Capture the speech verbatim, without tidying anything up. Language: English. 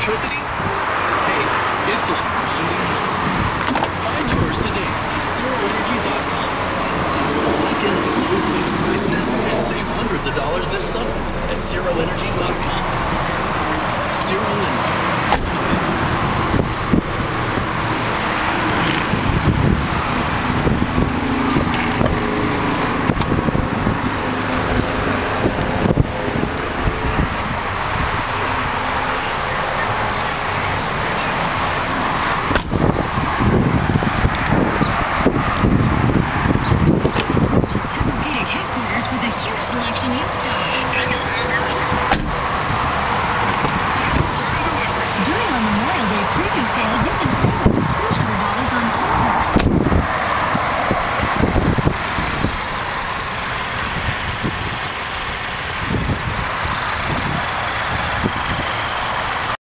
electricity? Hey, it's like finding home. Find yours today at zero energy dot com. Lock in a low fixed price now and save hundreds of dollars this summer at zero energy dot com. Zero